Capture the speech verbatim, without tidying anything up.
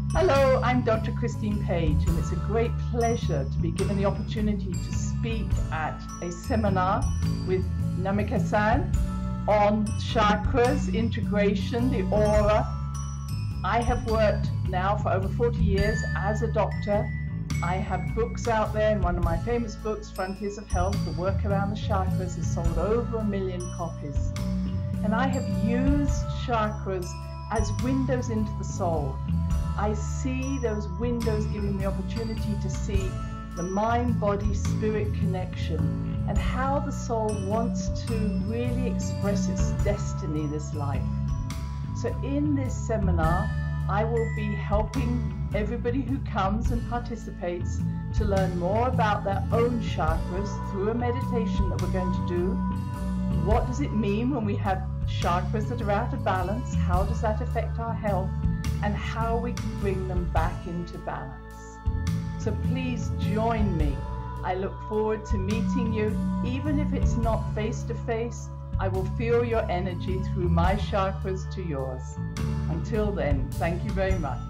Hello, I'm Doctor Christine Page, and it's a great pleasure to be given the opportunity to speak at a seminar with Namika-san on chakras, integration, the aura. I have worked now for over forty years as a doctor. I have books out there, and one of my famous books, Frontiers of Health, The Work Around the Chakras, has sold over a million copies. And I have used chakras as windows into the soul. I see those windows giving me opportunity to see the mind-body-spirit connection and how the soul wants to really express its destiny this life. So in this seminar, I will be helping everybody who comes and participates to learn more about their own chakras through a meditation that we're going to do. What does it mean when we have chakras that are out of balance? How does that affect our health? And how we can bring them back into balance. So please join me. I look forward to meeting you. Even if it's not face to face, I will feel your energy through my chakras to yours. Until then, thank you very much.